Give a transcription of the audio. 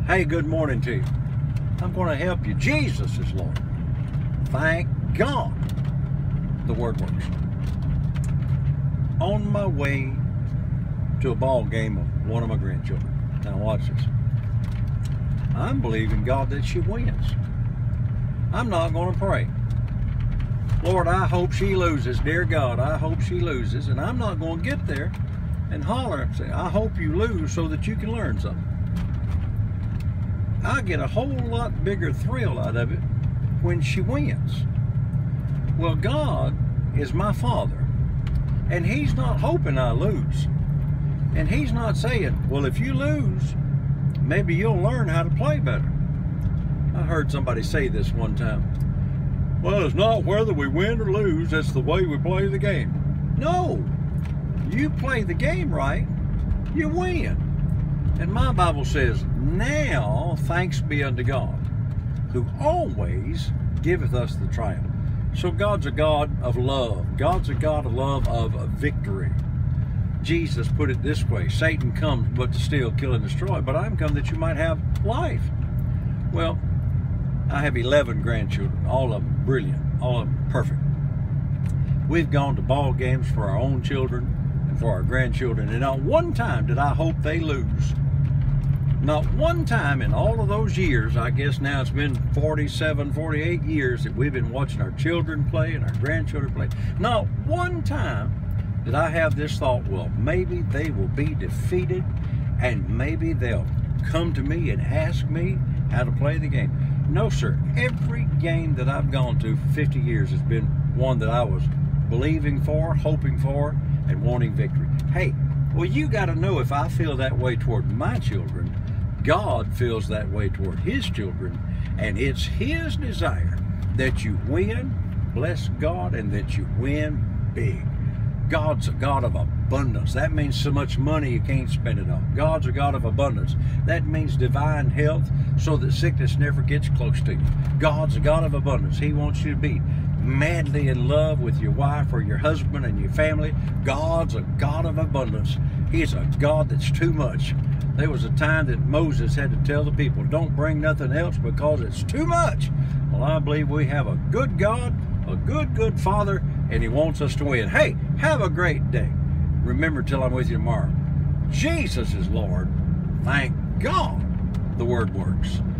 Hey, good morning to you. I'm going to help you. Jesus is Lord. Thank God the Word works. On my way to a ball game of one of my grandchildren. Now watch this. I'm believing God that she wins. I'm not going to pray, Lord, I hope she loses. Dear God, I hope she loses. And I'm not going to get there and holler and say, I hope you lose so that you can learn something. I get a whole lot bigger thrill out of it when she wins. Well, God is my Father, and He's not hoping I lose. And He's not saying, well, if you lose, maybe you'll learn how to play better. I heard somebody say this one time. Well, it's not whether we win or lose, it's the way we play the game. No, you play the game right, you win. And my Bible says, now thanks be unto God, who always giveth us the triumph. So God's a God of love. God's a God of love, of victory. Jesus put it this way, Satan comes but to steal, kill, and destroy, but I'm come that you might have life. Well, I have 11 grandchildren, all of them brilliant, all of them perfect. We've gone to ball games for our own children and for our grandchildren, and not one time did I hope they lose. Not one time in all of those years, I guess now it's been 47, 48 years that we've been watching our children play and our grandchildren play. Not one time did I have this thought, well, maybe they will be defeated and maybe they'll come to me and ask me how to play the game. No, sir. Every game that I've gone to for 50 years has been one that I was believing for, hoping for, and wanting victory. Hey, well, you got to know if I feel that way toward my children, God feels that way toward His children, and it's His desire that you win, bless God, and that you win big. God's a God of abundance. That means so much money you can't spend it on. God's a God of abundance. That means divine health so that sickness never gets close to you. God's a God of abundance. He wants you to be madly in love with your wife or your husband and your family. God's a God of abundance. He's a God that's too much. There was a time that Moses had to tell the people, don't bring nothing else because it's too much. Well, I believe we have a good God, a good Father, and He wants us to win. Hey, have a great day. Remember till I'm with you tomorrow, Jesus is Lord. Thank God the Word works.